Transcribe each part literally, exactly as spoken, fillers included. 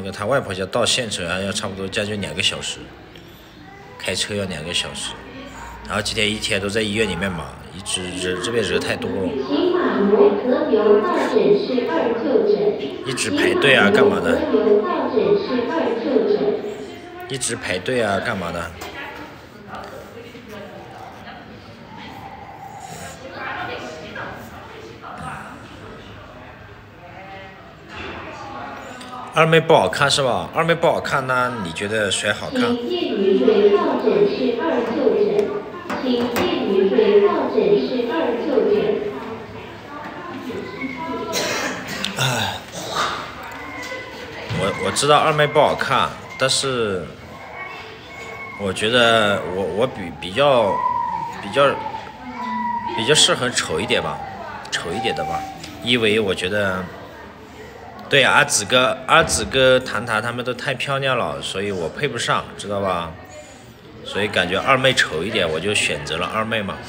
那个他外婆家到县城啊，要差不多将近两个小时，开车要两个小时。然后今天一天都在医院里面忙，一直人这边人太多了，一直排队啊，干嘛的？一直排队啊，干嘛的？二妹不好看是吧？二妹不好看，那你觉得谁好看？ 请介于水到诊室二就诊，请介于水到诊室二就诊。 唉，我我知道二妹不好看，但是我觉得我我比比较比较比较适合丑一点吧，丑一点的吧，因为我觉得。对啊，阿紫哥、阿紫哥、谭谭他们都太漂亮了，所以我配不上，知道吧？所以感觉二妹丑一点，我就选择了二妹嘛。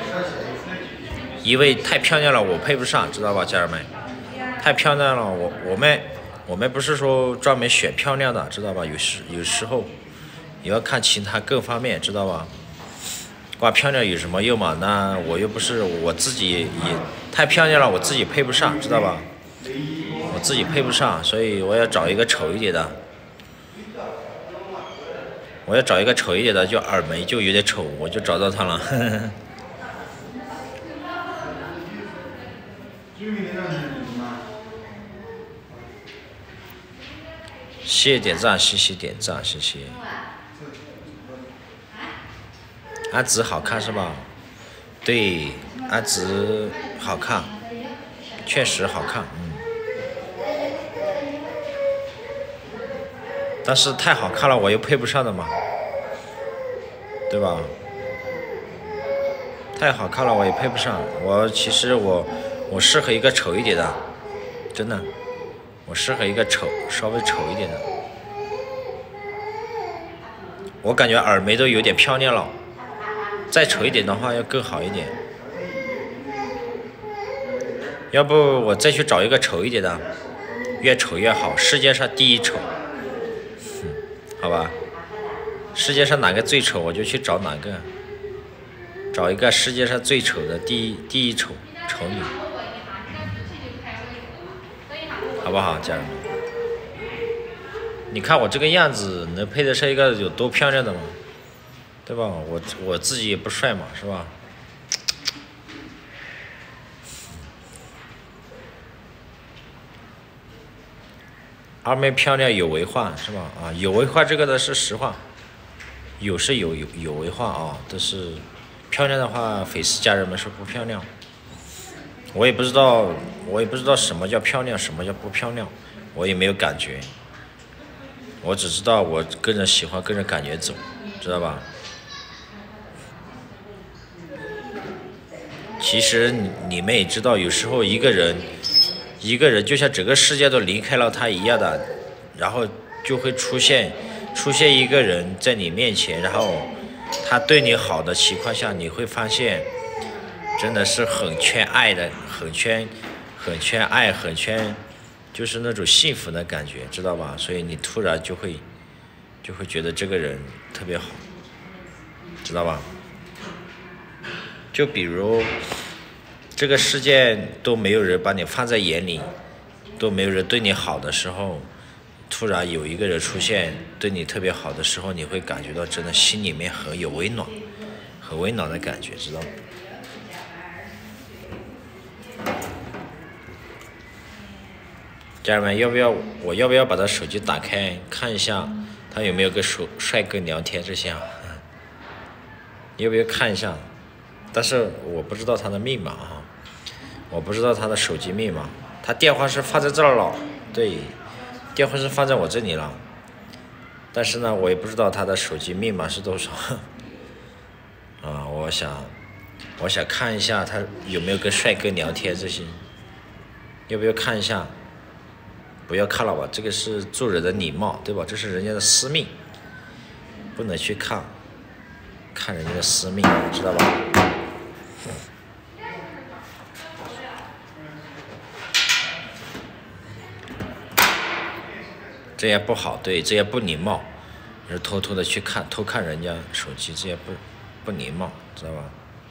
因为太漂亮了，我配不上，知道吧，家人们？太漂亮了，我我们我们不是说专门选漂亮的，知道吧？有时有时候也要看其他各方面，知道吧？光漂亮有什么用嘛？那我又不是我自己也太漂亮了，我自己配不上，知道吧？我自己配不上，所以我要找一个丑一点的。我要找一个丑一点的，就耳眉就有点丑，我就找到他了。呵呵谢谢点赞，谢谢点赞，谢谢。阿紫好看是吧？对，阿紫好看，确实好看，嗯。但是太好看了，我又配不上的嘛，对吧？太好看了，我也配不上。我其实我我适合一个丑一点的，真的，我适合一个丑稍微丑一点的。我感觉耳眉都有点漂亮了，再丑一点的话要更好一点。要不我再去找一个丑一点的，越丑越好，世界上第一丑。好吧，世界上哪个最丑，我就去找哪个，找一个世界上最丑的第一第一丑丑女，好不好，家人们？你看我这个样子，能配得上一个有多漂亮的吗？对吧？我我自己也不帅嘛，是吧？二妹漂亮有为化是吧？啊，有为化这个的是实话，有是有有有为化啊，但是漂亮的话，粉丝家人们说不漂亮。我也不知道，我也不知道什么叫漂亮，什么叫不漂亮，我也没有感觉。我只知道我跟着喜欢，跟着感觉走，知道吧？其实你你们也知道，有时候一个人。一个人就像整个世界都离开了他一样的，然后就会出现出现一个人在你面前，然后他对你好的情况下，你会发现真的是很缺爱的，很缺很缺爱，很缺就是那种幸福的感觉，知道吧？所以你突然就会就会觉得这个人特别好，知道吧？就比如这个世界都没有人把你放在眼里，都没有人对你好的时候，突然有一个人出现对你特别好的时候，你会感觉到真的心里面很有温暖，很温暖的感觉，知道吗？家人们，要不要我要不要把他手机打开看一下，他有没有跟帅帅哥聊天这些啊？要不要看一下？但是我不知道他的密码啊。我不知道他的手机密码，他电话是放在这儿了，对，电话是放在我这里了，但是呢，我也不知道他的手机密码是多少，啊，我想，我想看一下他有没有跟帅哥聊天这些，要不要看一下？不要看了吧，这个是做人的礼貌，对吧？这是人家的私密，不能去看，看人家的私密，知道吧？ 这也不好，对，这也不礼貌，就是偷偷的去看偷看人家手机，这也不不礼貌，知道吧？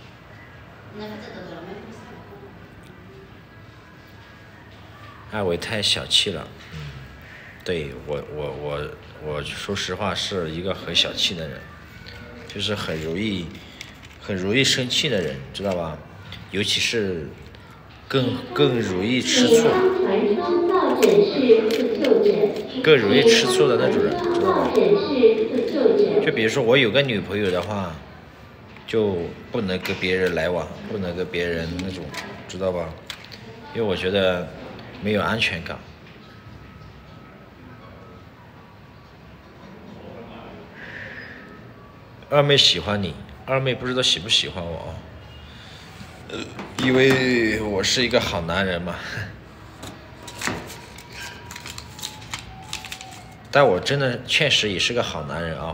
艾伟太小气了，嗯，对我我我我说实话是一个很小气的人，就是很容易很容易生气的人，知道吧？尤其是更更容易吃醋，更容易吃醋的那种人，知道吧？就比如说我有个女朋友的话，就不能跟别人来往，不能跟别人那种，知道吧？因为我觉得没有安全感。二妹喜欢你，二妹不知道喜不喜欢我啊？呃，因为我是一个好男人嘛。但我真的确实也是个好男人啊。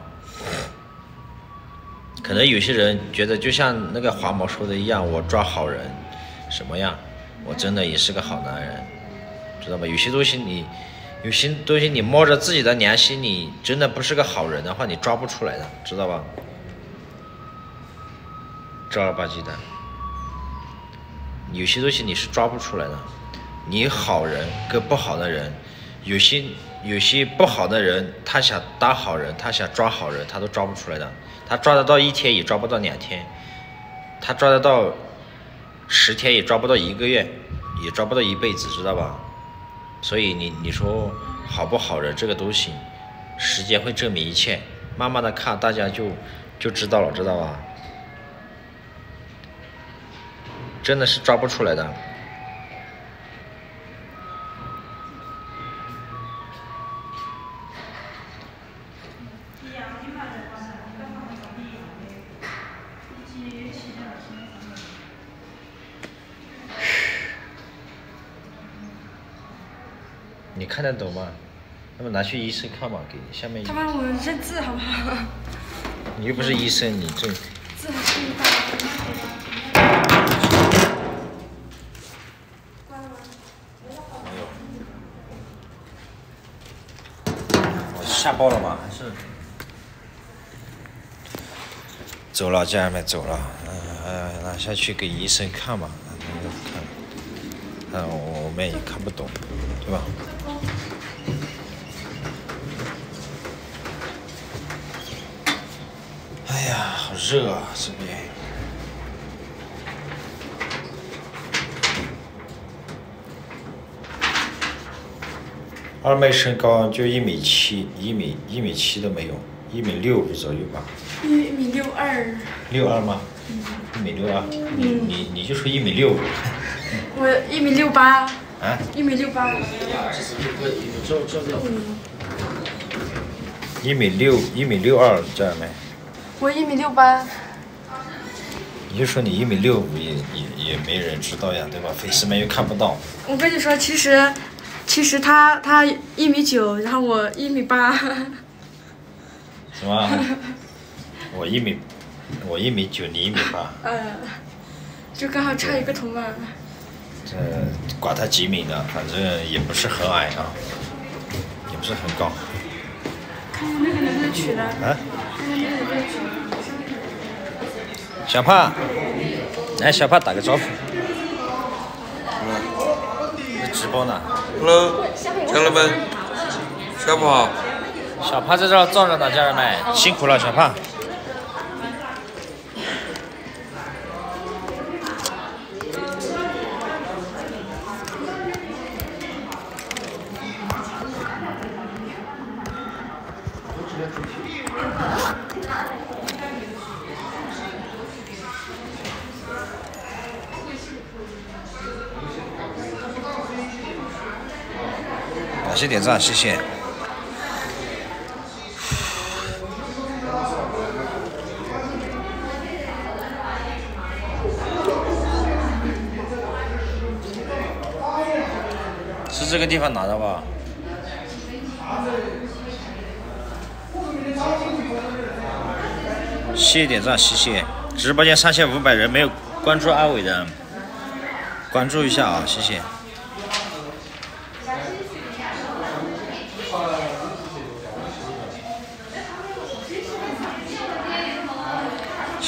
可能有些人觉得就像那个黄毛说的一样，我抓好人，什么样？我真的也是个好男人，知道吗？有些东西你，有些东西你摸着自己的良心，你真的不是个好人的话，你抓不出来的，知道吧？正儿八经的，有些东西你是抓不出来的。你好人跟不好的人，有些有些不好的人，他想当好人，他想抓好人，他都抓不出来的。他抓得到一天，也抓不到两天；他抓得到十天，也抓不到一个月，也抓不到一辈子，知道吧？所以你你说好不好人这个东西，时间会证明一切，慢慢的看，大家就就知道了，知道吧？真的是抓不出来的。你看得懂吗？那么拿去医生看嘛，给下面。 他帮我认字好不好？ 你又不是医生，你这。 字还是大。关了吗？ 没有。我吓爆了吗？还是？走了，家人们走了。嗯、呃，拿下去给医生看吧，看。看我们也看不懂，对吧？哎呀，好热啊，这边。二妹身高就一米七，一米一米七都没有，一米六左右吧。 一米六二。 六二吗？ 嗯。 一米六二，你你你就说一米六。 我一米六八。 啊？ 一米六八。 一米六，一米六二，家人们。 我一米六八。 你就说你一米六五也也也没人知道呀，对吧？粉丝们又看不到。 我跟你说，其实，其实他他一米九，然后我一米八。 什么？我一米，我一米九，你一米八。 嗯，就刚好差一个头嘛。 这管他几米的，反正也不是很矮啊，也不是很高。 看看那个能不能取了。 啊？ 看看那个能不能取。 小胖，来，小胖打个招呼。在直播呢。 Hello， 家人们，下午好。 小胖在这儿坐着呢，家人们，辛苦了，小胖。感谢点赞，谢谢。是这个地方拿的吧？谢谢点赞，谢谢。直播间三千五百人没有关注阿伟的，关注一下啊，谢谢。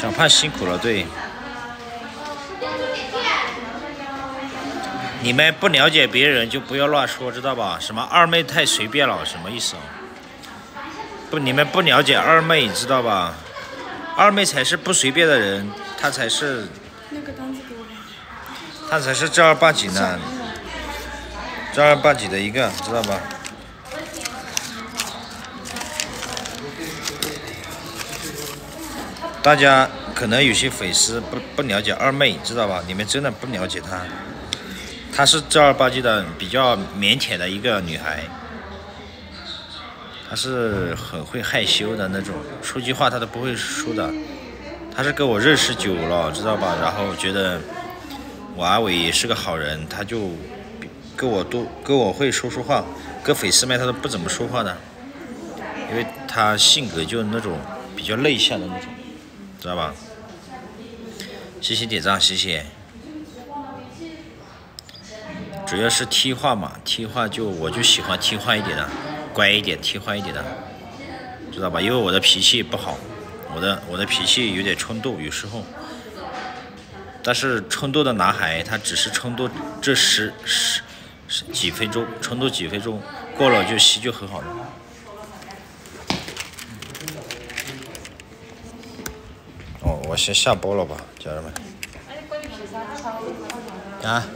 小胖辛苦了，对。你们不了解别人就不要乱说，知道吧？什么二妹太随便了，什么意思啊？不，你们不了解二妹，知道吧？二妹才是不随便的人，她才是。 那个单子给我。 她才是正儿八经的，正儿八经的一个，知道吧？大家可能有些粉丝不不了解二妹，知道吧？你们真的不了解她。她是正儿八经的、比较腼腆的一个女孩，她是很会害羞的那种，说句话她都不会说的。她是跟我认识久了，知道吧？然后觉得我阿伟也是个好人，她就跟我多跟我会说说话，跟粉丝们她都不怎么说话的，因为她性格就那种比较内向的那种，知道吧？谢谢点赞，谢谢。主要是T话嘛，T话就我就喜欢T话一点的，乖一点T话一点的，知道吧？因为我的脾气不好，我的我的脾气有点冲动，有时候。但是冲动的男孩他只是冲动这十十十几分钟，冲动几分钟过了就熄就很好了。哦，我先下播了吧，家人们。啊。